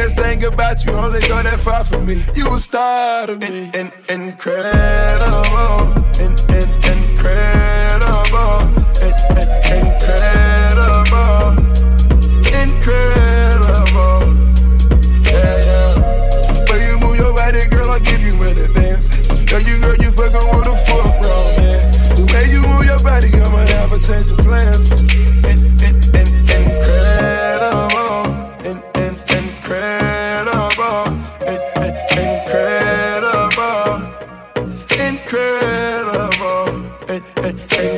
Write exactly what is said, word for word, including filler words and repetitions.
best thing about you, only go that far for me. You a star to me. In, in, incredible. In, in, incredible. In, in, incredible. Incredible. Yeah, yeah. When you move your body, girl, I'll give you an advance. Girl, you girl, you fucking with a full grown man. The way you move your body, I'ma have a change of plans. In, in, in, incredible. In, in, incredible. In, in, incredible. Incredible. In, in,